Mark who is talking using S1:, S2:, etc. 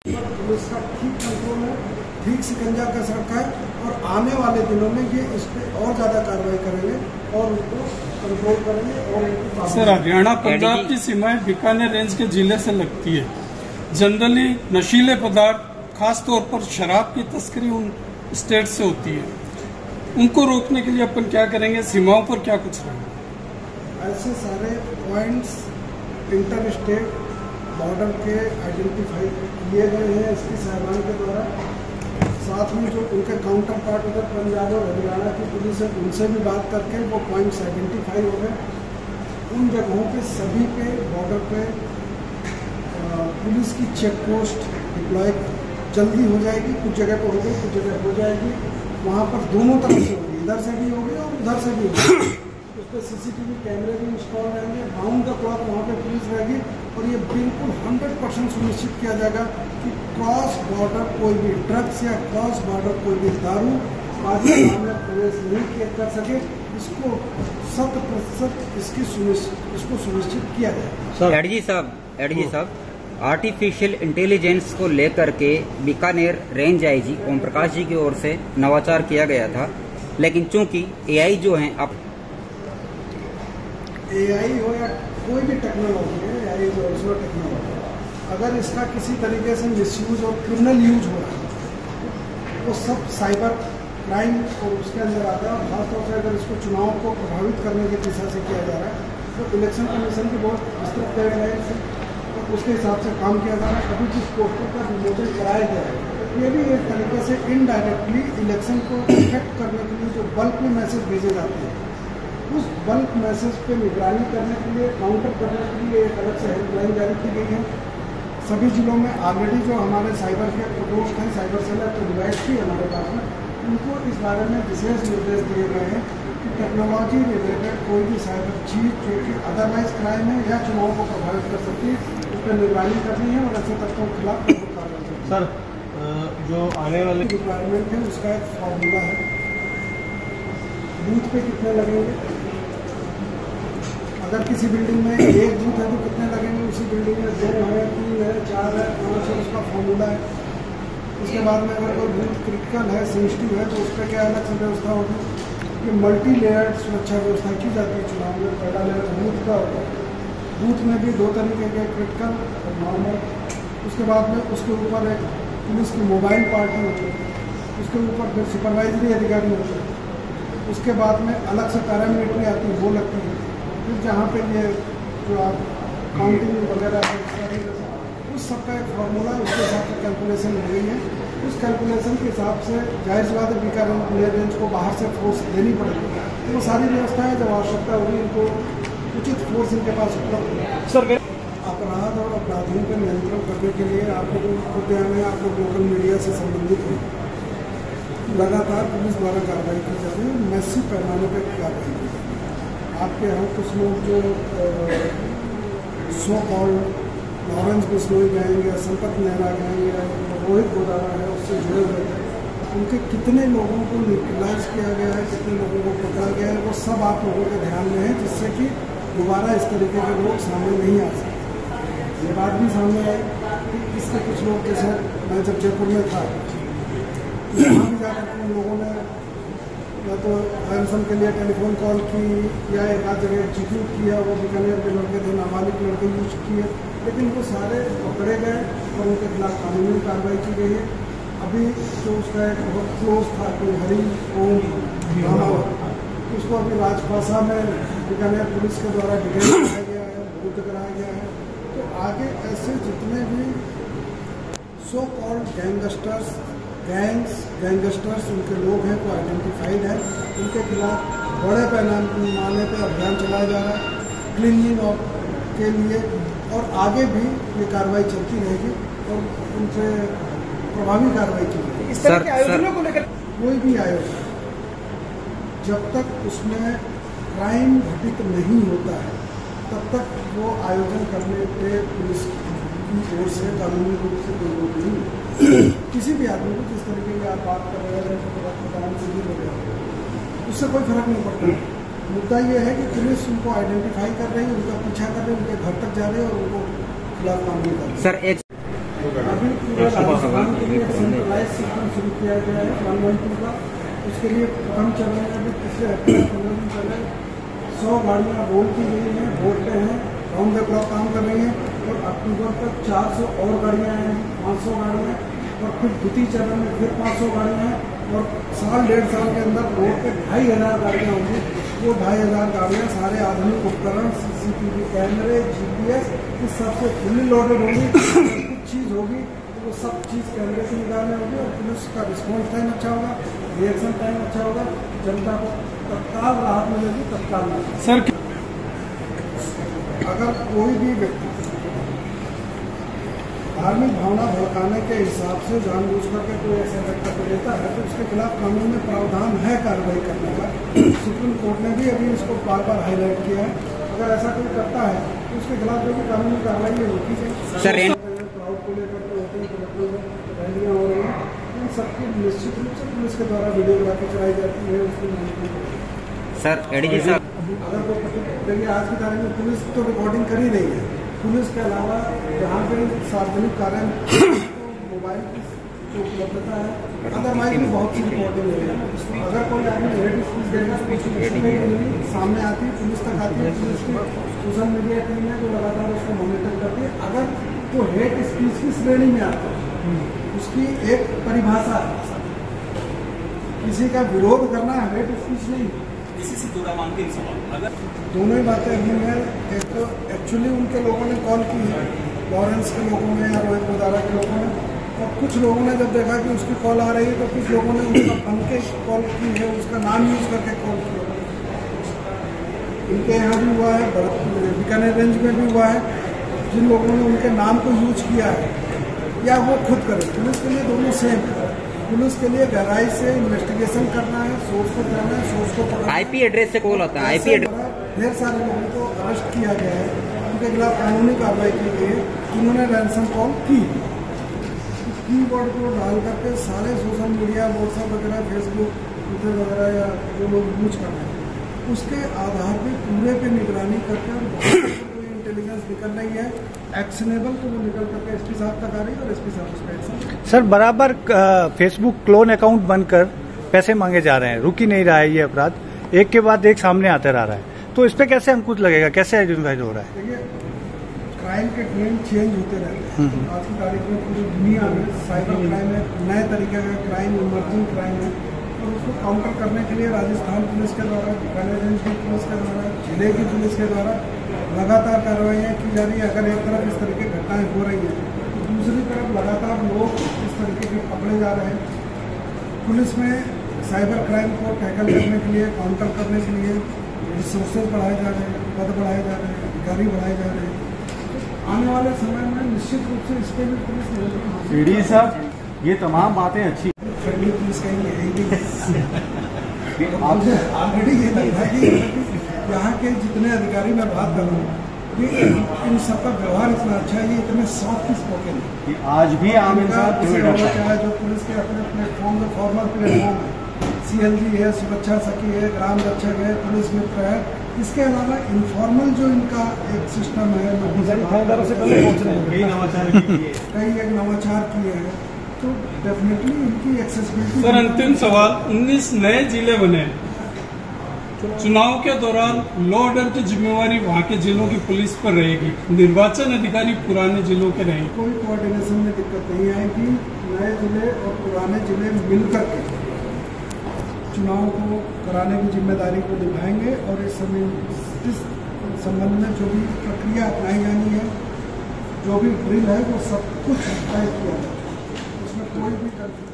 S1: Police का ठीक control है, ठीक शिकंजा कस रखा है और आने वाले दिनों में ये इस पर और ज़्यादा कार्रवाई करेंगे और उनको कंट्रोल करेंगे। और
S2: सर, हरियाणा पंजाब की सीमाएं बीकानेर रेंज के जिले से लगती है। जनरली नशीले पदार्थ, खास तौर पर शराब की तस्करी उन स्टेट से होती है। उनको रोकने के लिए अपन क्या करेंगे? सीमाओं पर क्या कुछ रहेगा?
S1: ऐसे सारे पॉइंट्स इंटर स्टेट बॉर्डर के आइडेंटिफाई किए गए हैं इसकी साहिबान के द्वारा। साथ में जो उनके काउंटर पार्ट उधर पंजाब और हरियाणा की पुलिस है, उनसे भी बात करके वो पॉइंट्स आइडेंटिफाई हो गए। उन जगहों पे सभी पे बॉर्डर पे पुलिस की चेक पोस्ट डिप्लॉय जल्दी हो जाएगी। कुछ जगह पर होगी, कुछ जगह हो जाएगी। वहाँ पर दोनों तरफ से होगी, इधर से भी होगी और उधर से भी होगी। उस पर CCTV कैमरे भी इंस्टॉल रहेंगे, राउंड द क्लॉक वहाँ पे पुलिस रहेगी और ये बिल्कुल 100% सुनिश्चित किया जाएगा कि क्रॉस बॉर्डर कोई भी ड्रग्स या क्रॉस बॉर्डर कोई भी दारू पाकिस्तान में प्रवेश नहीं कर सके। इसको 100% इसको सुनिश्चित किया जाए।
S3: एडजी साहब, आर्टिफिशियल इंटेलिजेंस को लेकर के बीकानेर रेंज आईजी ओम प्रकाश जी की ओर से नवाचार किया गया था, लेकिन चूंकि AI जो है अब
S1: AI हो या कोई भी टेक्नोलॉजी है, AI इज ऑल्सो टेक्नोलॉजी, अगर इसका किसी तरीके से मिसयूज और क्रिमिनल यूज हो रहा है वो सब साइबर क्राइम और उसके अंदर आता है। और खासतौर से अगर इसको चुनाव को प्रभावित करने की दिशा से किया जा रहा है तो इलेक्शन कमीशन की बहुत विस्तृत गाइडलाइंस है, तो उसके हिसाब से काम किया जा रहा है। अभी जिस पोस्टर का विमोचन कराया गया है ये भी एक तरीके से इनडायरेक्टली इलेक्शन को इफेक्ट करने के लिए जो बल्क में मैसेज भेजे जाते हैं उस बल्क मैसेज पे निगरानी करने के लिए, काउंटर करने के लिए एक अलग से हेल्पलाइन जारी की गई है। सभी जिलों में ऑलरेडी जो हमारे साइबर के प्रकोष्ठ हैं, साइबर सेल तो डिवाइस भी हमारे पास में, उनको इस बारे में विशेष निर्देश दिए गए हैं कि टेक्नोलॉजी रिलेटेड कोई भी साइबर चीज जो कि अदरवाइज क्राइम है या चुनाव को प्रभावित कर सकती है उस पर निगरानी करनी है और ऐसे तत्वों के खिलाफ कार्रवाई करनी है।
S4: सर, जो आने वाले
S1: रिक्वायरमेंट है उसका एक फॉर्मूला है। बूथ पे कितने लगेंगे, अगर किसी बिल्डिंग में एक बूथ है तो कितने लगेंगे, उसी बिल्डिंग में 2 है, 3 है, 4 है, 5 है, उसका फॉर्मूला है। उसके बाद में अगर कोई बूथ क्रिटिकल है, सेंसिटिव है तो उस पर क्या अलग से व्यवस्था होगी। ये मल्टी लेयर्ड सुरक्षा व्यवस्था की जाती है चुनाव में। पहला लेयर बूथ का होता है, बूथ में भी 2 तरीके के, क्रिटिकल और नॉर्मल। उसके बाद में उसके ऊपर एक पुलिस की मोबाइल पार्टी होती है, उसके ऊपर फिर सुपरवाइजरी अधिकारी होते हैं, उसके बाद में अलग से पैरामिलिट्री आती है वो लगती है। फिर जहाँ पे ये जो आप काउंटिंग वगैरह है उस सब का एक फार्मूला उसके हिसाब से कैलकुलेशन हो गई है। उस कैलकुलेशन के हिसाब से जाहिर सी बात है बीकानेर रेंज को बाहर से फोर्स देनी पड़ेगी, तो वो सारी व्यवस्था है। जब आवश्यकता होगी इनको उचित फोर्स इनके पास उपलब्ध है।
S4: सर,
S1: अपराध और अपराधियों पर नियंत्रण करने के लिए आप लोगों को ध्यान में आप लोग लोकल मीडिया से संबंधित हैं, लगातार पुलिस द्वारा कार्रवाई की जा रही है, मैसिव पैमाने पर कार्रवाई की जा रही है। आपके यहाँ कुछ लोग जो so called Lawrence Bishnoi gang या संपत नेहरा गैंग या रोहित गोदारा है उससे जुड़े हुए थे, उनके कितने लोगों को न्यूट्रलाइज किया गया है, कितने लोगों को पकड़ा गया है, वो सब आप लोगों के ध्यान में है, जिससे कि दोबारा इस तरीके के लोग सामने नहीं आ सकते। ये बात भी सामने आई कि इसके कुछ लोग, जैसे मैं जब जयपुर में था वहाँ भी जाकर उन लोगों ने या तो रैंसम के लिए टेलीफोन कॉल की या एक आध जगह एग्जीक्यूट किया, वो बीकानेर के लड़के थे, नाबालिग लड़के यूज किए, लेकिन वो सारे पकड़े गए और उनके खिलाफ कानूनी कार्रवाई की गई है। अभी जो उसका एक बहुत क्लोज था कोई हरी ओम रामावत, उसको अभी राजपासा में बीकानेर पुलिस के द्वारा डिटेन कराया गया है, विरुद्ध कराया गया है। तो आगे ऐसे जितने भी सो कॉल्ड गैंगस्टर्स उनके लोग हैं तो आइडेंटिफाइड है, उनके खिलाफ बड़े पैमाने पर अभियान चलाया जा रहा है क्लीनिंग के लिए, और आगे भी ये कार्रवाई चलती रहेगी और उनसे प्रभावी कार्रवाई की जाएगी। इस तरह के आयोजनों को लेकर कोई भी आयोजन जब तक उसमें क्राइम घटित नहीं होता है तब तक वो आयोजन करने पे पुलिस की ओर से कानूनी रूप से कोई रोक नहीं है। किसी भी आदमी को जिस तरीके की आप बात कर रहे हैं उससे कोई फर्क नहीं पड़ता। मुद्दा ये है कि पुलिस उनको आइडेंटिफाई कर रही है, उनका पीछा कर रही है, उनके घर तक जा रहे हैं और उनको खिलाफ कानूनी कर रही है।
S3: सर, एक
S1: अभी पूरे राजस्थान के लिए सेंट्रलाइज सिस्टम शुरू किया गया है 112 का। उसके लिए प्रथम चरण में अभी पिछले हफ्ते 15 दिन पहले 100 गाड़ियाँ रोल की गई हैं, रोड पे हैं, राउंड द क्लॉक काम कर रही हैं। और अक्टूबर तक 400 और गाड़ियाँ हैं, 500 गाड़ियाँ, और फिर द्वितीय चरण में फिर 500 गाड़ियाँ हैं। और साल 1.5 साल के अंदर रोड पे 2500 गाड़ियाँ होंगी। वो 2500 गाड़ियाँ सारे आधुनिक उपकरण, CCTV कैमरे, GPS, इस सबसे फुल्ली लोडेड होगी। कुछ चीज़ होगी तो वो सब चीज़ कैमरे से निकालने होगी और पुलिस का रिस्पॉन्स टाइम अच्छा होगा, रिएक्शन टाइम अच्छा होगा, जनता को तत्काल राहत मिलेगी, तत्काल मिलेगी।
S2: सर,
S1: अगर कोई भी व्यक्ति धार्मिक भावना भड़काने के हिसाब से जानबूझ करके कोई ऐसा वक्तव्य देता है तो उसके खिलाफ कानून में प्रावधान है कार्रवाई करने का। सुप्रीम कोर्ट ने भी अभी इसको बार बार हाईलाइट किया है। अगर ऐसा कोई करता है तो उसके खिलाफ जो भी कानूनी कार्रवाई है वो की जाए। क्राउड को लेकर के होते हैं, रैलियाँ हो रही हैं, इन सबकी निश्चित रूप से पुलिस के द्वारा वीडियोग्राफी कराई जाती है। उसकी
S3: सर एडीजी साहब,
S1: अगर कोई देखिए आज की तारीख में पुलिस तो रिकॉर्डिंग कर ही रही है। पुलिस के अलावा जहाँ पे सार्वजनिक कार्य मोबाइल की उपलब्धता है, अदरवाइज भी बहुत सी रिकॉर्डिंग हो रही है। अगर कोई आदमी हेड स्पीच देगा तो सामने आती है, पुलिस तक आती है। पुलिस की सोशल मीडिया टीम है जो लगातार उसको मॉनिटर करती है। अगर वो हेड स्पीच की श्रेणी में आता है, उसकी एक परिभाषा है, किसी का विरोध करना हेड स्पीच नहीं।
S5: इसी से जुड़ा अंतिम सवाल, अगर
S1: दोनों ही बातें अभी हैं। एक तो एक्चुअली उनके लोगों ने कॉल की है, लॉरेंस के लोगों ने या रोहित मुदारा के लोगों ने, और कुछ लोगों ने जब देखा कि उसकी कॉल आ रही है तो कुछ लोगों ने उसका फन के कॉल की है, उसका नाम यूज करके कॉल किया। इनके यहाँ भी हुआ है, बीकानेर रेंज में भी हुआ है। जिन लोगों ने उनके नाम को यूज किया है या वो खुद करे, पुलिस के लिए दोनों सेम है। पुलिस के लिए गहराई से इन्वेस्टिगेशन करना है, सोर्स को जानना है, सोर्स को पकड़ना है।
S3: IP एड्रेस से कॉल आता है। IP एड्रेस
S1: ढेर सारे लोगों को अरेस्ट किया गया है, उनके खिलाफ कानूनी कार्रवाई की गई है। उन्होंने रैंसम कॉल की कीवर्ड को डाल करके सारे सोशल मीडिया, व्हाट्सएप वगैरह, फेसबुक, ट्विटर वगैरह या जो लोग यूज कर रहे हैं उसके आधार पे पूरे पे निगरानी करके और कोई इंटेलिजेंस निकल रही है एक्शनेबल, तो वो निकल करके SP साहब तक आ रही है और SP साहब उस पर एक्शन।
S6: सर बराबर फेसबुक क्लोन अकाउंट बनकर पैसे मांगे जा रहे हैं, रुक ही नहीं रहा है ये अपराध, एक के बाद एक सामने आते रह रहा है। तो इस पे कैसे अंकुश लगेगा, कैसे आइडेंटिफाई हो रहा है?
S1: देखिए, क्राइम के ट्रेंड चेंज होते रहते हैं। तो आज की तारीख में पूरी दुनिया में साइबर क्राइम है, नए तरीके का क्राइम, इमर्जिंग क्राइम है, और उसको काउंटर करने के लिए राजस्थान पुलिस के द्वारा, बीकानेर रेंज की पुलिस के द्वारा, जिले की पुलिस के द्वारा लगातार कार्रवाइयाँ की जा रही है। अगर एक तरफ इस तरह की घटनाएँ हो रही हैं तो दूसरी तरफ लगातार लोग इस तरीके के पकड़े जा रहे हैं। पुलिस में साइबर क्राइम को टैकल करने के लिए, काउंटर करने के लिए रिसोर्सेज बढ़ाए जा रहे हैं, पद बढ़ाए जा रहे हैं, अधिकारी बढ़ाए जा रहे हैं। तो आने वाले समय में निश्चित रूप से इस पर भी पुलिस
S4: सीडी साहब, ये तमाम बातें अच्छी
S1: फ्रेंडली पुलिस कहेंगे ऑलरेडी ये देखा कि यहाँ के जितने अधिकारी मैं बात कर रहा हूँ, ये इन सबका व्यवहार इतना अच्छा है, ये इतने सॉफ्ट स्पोकन है।
S4: आज भी आम इंसान
S1: चाहे जो पुलिस के अपने प्लेटफॉर्म में फॉर्मल प्लेटफॉर्म है, CLG है, सुरक्षा सखी है, ग्राम रक्षक है, पुलिस मित्र है। इसके अलावा इनफॉर्मल जो इनका एक सिस्टम है, कई एक नवाचार किए हैं, तो डेफिनेटली इनकी एक्सेसिबिलिटी।
S2: सर अंतिम सवाल, 19 नए जिले बने, चुनाव के दौरान लॉ ऑर्डर की जिम्मेवारी वहाँ के जिलों की पुलिस पर रहेगी, निर्वाचन अधिकारी पुराने जिलों के रहेंगे।
S1: कोई कोऑर्डिनेशन में दिक्कत नहीं आएगी। नए जिले और पुराने जिले मिलकर के चुनाव को कराने की जिम्मेदारी को निभाएंगे और इस संबंध में जो भी प्रक्रिया अपनाई जानी है, जो भी ड्रिल है, वो सब कुछ तय किया जाए, उसमें कोई भी